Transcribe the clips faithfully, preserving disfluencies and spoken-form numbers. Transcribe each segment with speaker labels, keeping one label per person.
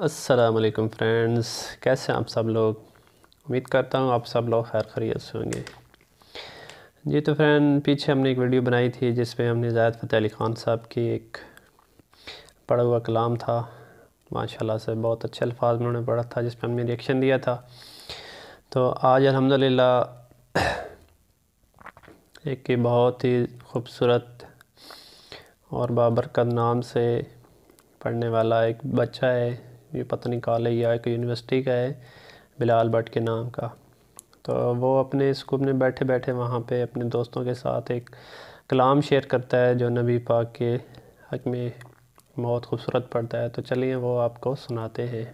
Speaker 1: السلام علیکم فرینڈز، کیسے ہیں آپ سب لوگ؟ امید کرتا ہوں آپ سب لوگ خیر خیریت سے ہوں گے۔ جی تو فرینڈ، پیچھے ہم نے ایک ویڈیو بنائی تھی جس پہ ہم نے زاہد فتح علی خان صاحب کی ایک پڑھا ہوا کلام تھا، ماشاءاللہ سے بہت اچھے الفاظ میں انہوں نے پڑھا تھا، جس پہ ہم نے ریئیکشن دیا تھا۔ تو آج الحمدللہ ایک بہت ہی خوبصورت اور بابرکت نام سے پڑھنے والا ایک بچہ ہے، یہ پتہ نہیں کالج یا ایک یونیورسٹی کا ہے، بلال بٹ کے نام کا۔ تو وہ اپنے اسکول میں بیٹھے بیٹھے وہاں پہ اپنے دوستوں کے ساتھ ایک کلام شیئر کرتا ہے جو نبی پاک کے حق میں بہت خوبصورت پڑھتا ہے۔ تو چلیے وہ آپ کو سناتے ہیں۔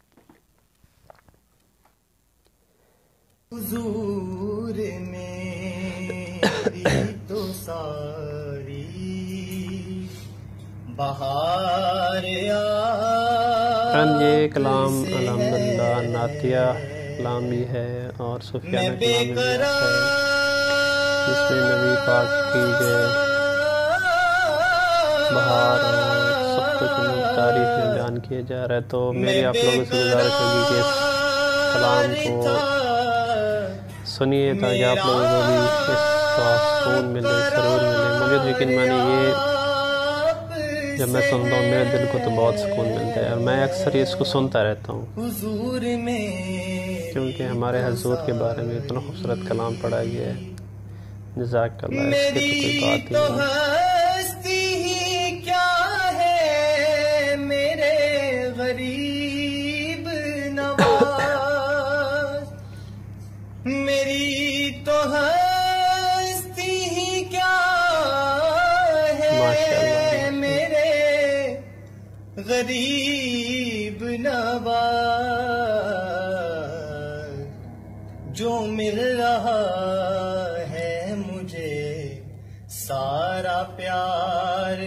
Speaker 2: حضور میری تو ساری بہار
Speaker 1: فرینڈ، یہ کلام الحمدللہ نعتیہ کلام بھی ہے اور صوفیانہ کلام بھی ہے، جس میں نبی پاک کی جو بہار اور سب کچھ تعریف میں بیان کیا جا رہا ہے۔ تو میری آپ لوگوں سے گزارش ہوگی کہ اس کلام کو سنیے تاکہ آپ لوگوں کو بھی اس کا سکون ملے، سرور ملے۔ مجھے تو یقین مانی یہ جب میں سنتا ہوں میرے دل کو تو بہت سکون ملتا ہے، اور میں اکثر اس کو سنتا رہتا ہوں کیونکہ ہمارے حضور کے بارے میں اتنا خوبصورت کلام پڑھا گیا ہے۔ جزاک اللہ، اس کی تو کوئی بات ہی نہیں۔
Speaker 2: میری تو ہستی ہی کیا ہے میرے غریب نواز، جو مل رہا ہے مجھے سارا پیار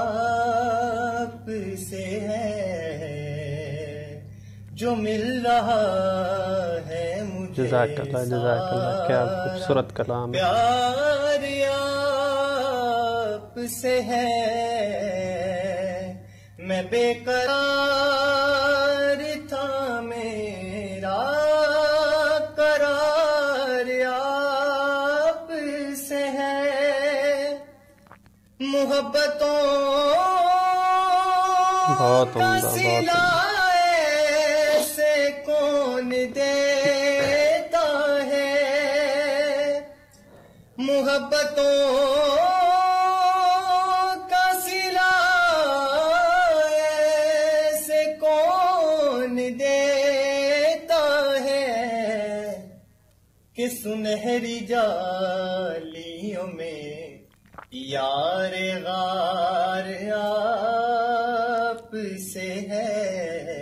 Speaker 2: آپ سے ہے، جو مل رہا ہے
Speaker 1: جزاک اللہ، جزاک اللہ، کیا خوبصورت کلام ہے۔
Speaker 2: پیار آپ سے ہے، میں بے قرار تھا، میرا قرار آپ سے ہے، محبتوں
Speaker 1: بہت عمدہ، بہت عمدہ۔
Speaker 2: سے کون دے محبتوں کا صلہ ایسے کون دیتا ہے کہ سنہری جالیوں میں یار غار آپ سے ہے،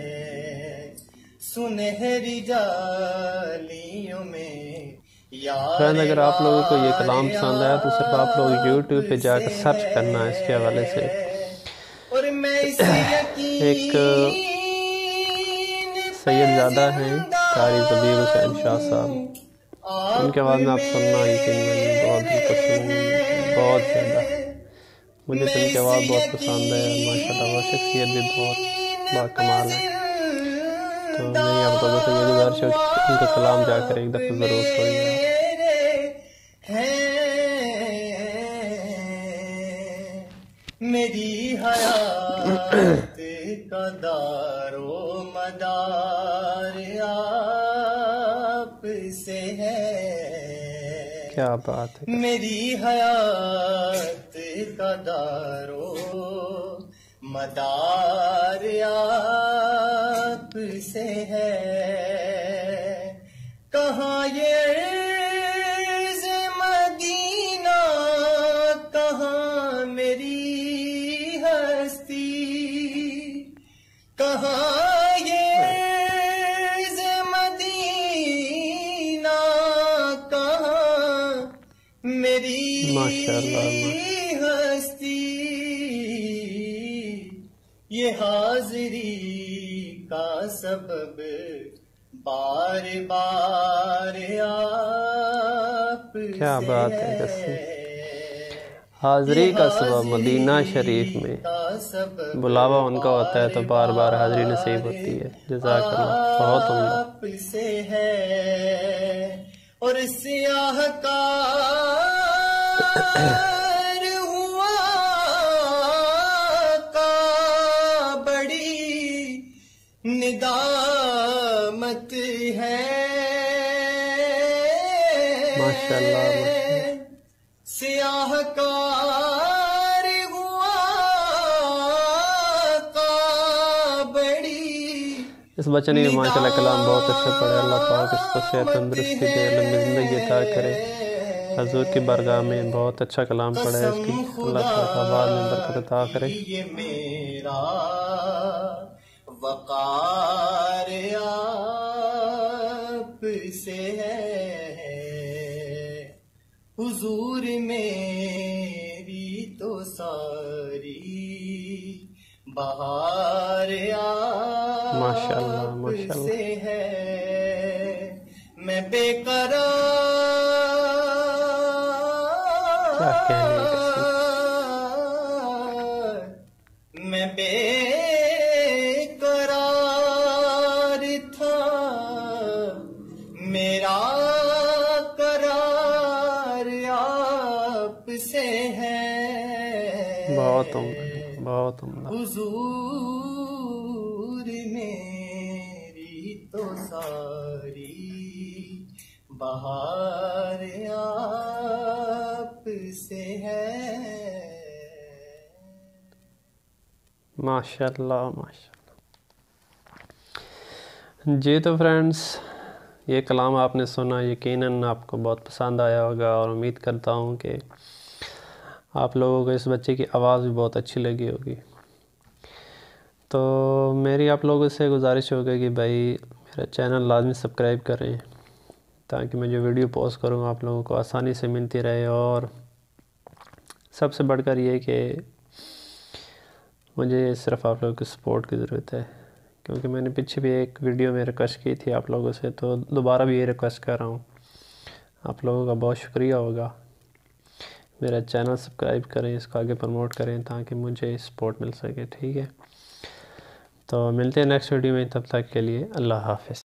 Speaker 2: سنہری جالیوں میں۔
Speaker 1: فرینڈ، اگر آپ لوگوں کو یہ کلام پسند آیا تو صرف آپ لوگ یوٹیوب پہ جا کر سرچ کرنا ہے اس کے حوالے سے۔ ایک سید زادہ ہیں قاری ضبیر حسین شاہ صاحب، ان کے آواز میں آپ سننا یقین مانیے بہت پسند ہے، بہت زیادہ۔ مجھے تو ان کی آواز بہت پسند ہے، ماشاءاللہ وہ شخصیت بھی بہت باکمال ہے۔ تو میری آپ لوگوں سے یہ گزارش ہے کہ ان کا کلام جا کر ایک دفعہ ضرور سنیے۔
Speaker 2: میری حیات کا دار و مدار آپ سے ہے،
Speaker 1: کیا بات ہے،
Speaker 2: میری حیات کا دار و مدار آپ سے ہے، کہاں یہ عرض مدینہ، کہاں میری ہستی، کہاں یہ عرض مدینہ، کہاں میری ہستی، یہ حاضری کا سبب بار بار آپ
Speaker 1: کیا بات ہے، حاضری کا سبب مدینہ شریف میں
Speaker 2: سبب
Speaker 1: بلاوا ان کا ہوتا ہے تو بار بار حاضری نصیب ہوتی ہے. جزاک اللہ. بہت عمدہ.
Speaker 2: آپ سے ہے اور سیاہ کار ہوا کا بڑی ندامت ہے.
Speaker 1: ماشاء اللہ.
Speaker 2: سیاہ کار ہوا کا بڑی.
Speaker 1: اس بچے نے ماشاء اللہ کلام بہت اچھا پڑھا. اللہ پاک اس کو صحت تندرستی دے, لمبی زندگی عطا کرے. حضور کی بارگاہ میں بہت اچھا کلام پڑھا ہے اس کی. اللہ پاک آباد میں برکت عطا کرے.
Speaker 2: یہ میرا وقار آپ سے ہے, حضور میری تو ساری بہار
Speaker 1: ماشاء اللہ.
Speaker 2: آپ
Speaker 1: ماشاء اللہ.
Speaker 2: سے ہے. میں بے قرار
Speaker 1: کیا کہنے کسی.
Speaker 2: میں بے قرار تھا, میرا قرار آپ سے ہے.
Speaker 1: بہت عمدہ. بہت عمدہ.
Speaker 2: حضور میری تو ساری بہار آپ سے ہے.
Speaker 1: ماشاء اللہ. ماشاء اللہ. جی تو فرینڈس, یہ کلام آپ نے سنا, یقیناً آپ کو بہت پسند آیا ہوگا اور امید کرتا ہوں کہ آپ لوگوں کو اس بچے کی آواز بھی بہت اچھی لگی ہوگی. تو میری آپ لوگوں سے گزارش ہوگی کہ بھائی میرا چینل لازمی سبسکرائب کریں تاکہ میں جو ویڈیو پوسٹ کروں آپ لوگوں کو آسانی سے ملتی رہے. اور سب سے بڑھ کر یہ کہ مجھے صرف آپ لوگوں کی سپورٹ کی ضرورت ہے, کیونکہ میں نے پیچھے بھی ایک ویڈیو میں ریکویسٹ کی تھی آپ لوگوں سے, تو دوبارہ بھی یہ ریکویسٹ کر رہا ہوں. آپ لوگوں کا بہت شکریہ ہوگا. میرا چینل سبسکرائب کریں, اس کو آگے پروموٹ کریں تاکہ مجھے سپورٹ مل سکے. ٹھیک ہے, تو ملتے ہیں نیکسٹ ویڈیو میں. تب تک کے لیے اللہ حافظ.